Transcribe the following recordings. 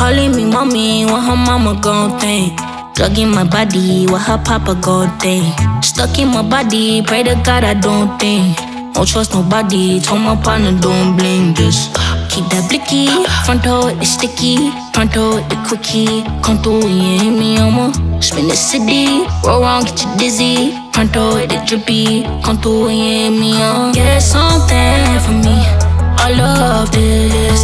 calling me mommy, what her mama gon' think? Drug in my body, what her papa gon' think? Stuck in my body, pray to God I don't think. Don't trust nobody, told my partner don't blame this. Keep that blicky, front door is sticky, front door the quickie. Come through, you hit me, I'ma spin the city. Roll around, get you dizzy, front door the drippy. Come through, you hit me, get something for me. I love this.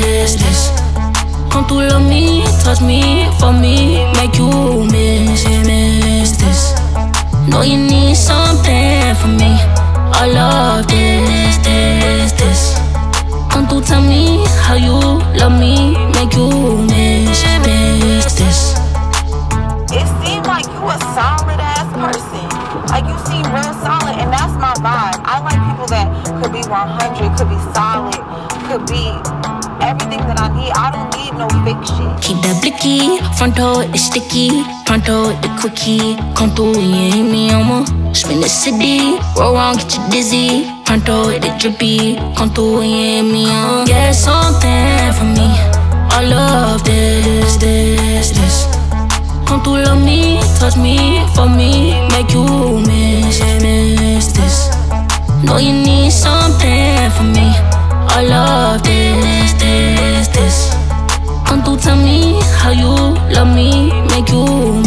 Come through, love me, touch me, for me, make you miss this. Know you need something from me. I love this. Come through, tell me how you love me, make you miss this. It seems like you a solid ass person. Like you seem real solid, and that's my vibe. I like people that could be 100, could be solid, could be everything that I need. I don't need no fake shit. Keep that blicky, front door is sticky, front door the quickie. Come through, you hit me, I'ma spin the city. Roll around, get you dizzy, front door the drippy. Come through, you hit me, get something for me. I love this. Come through, love me, touch me, for me, make you miss this. Know you need something from me. I love this. Come through, tell me how you love me, make you